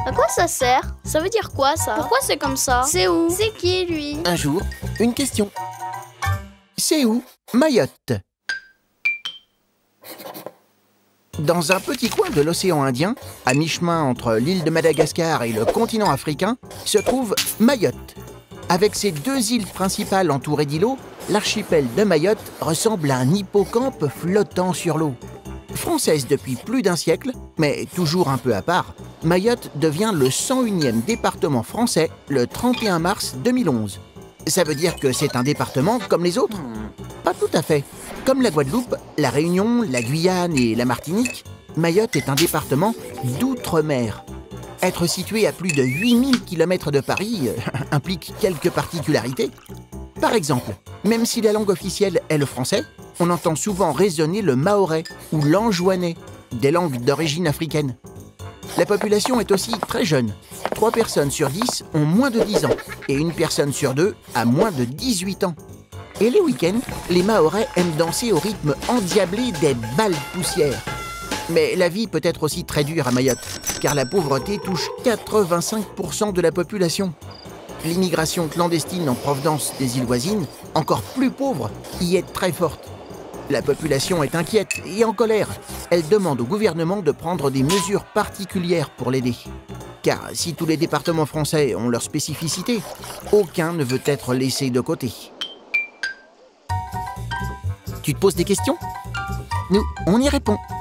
À quoi ça sert? Ça veut dire quoi ça? Pourquoi c'est comme ça? C'est où? C'est qui lui? Un jour, une question. C'est où Mayotte? Dans un petit coin de l'océan Indien, à mi-chemin entre l'île de Madagascar et le continent africain, se trouve Mayotte. Avec ses 2 îles principales entourées d'îlots, l'archipel de Mayotte ressemble à un hippocampe flottant sur l'eau. Française depuis plus d'1 siècle, mais toujours un peu à part, Mayotte devient le 101e département français le 31 mars 2011. Ça veut dire que c'est un département comme les autres? Pas tout à fait. Comme la Guadeloupe, la Réunion, la Guyane et la Martinique, Mayotte est un département d'outre-mer. Être situé à plus de 8000 km de Paris implique quelques particularités. Par exemple, même si la langue officielle est le français, on entend souvent résonner le mahorais ou l'anjouanais, des langues d'origine africaine. La population est aussi très jeune. 3 personnes sur 10 ont moins de 10 ans et 1 personne sur 2 a moins de 18 ans. Et les week-ends, les Mahorais aiment danser au rythme endiablé des balles poussières. Mais la vie peut être aussi très dure à Mayotte, car la pauvreté touche 85% de la population. L'immigration clandestine en provenance des îles voisines, encore plus pauvres, y est très forte. La population est inquiète et en colère. Elle demande au gouvernement de prendre des mesures particulières pour l'aider. Car si tous les départements français ont leurs spécificités, aucun ne veut être laissé de côté. Tu te poses des questions? Nous, on y répond.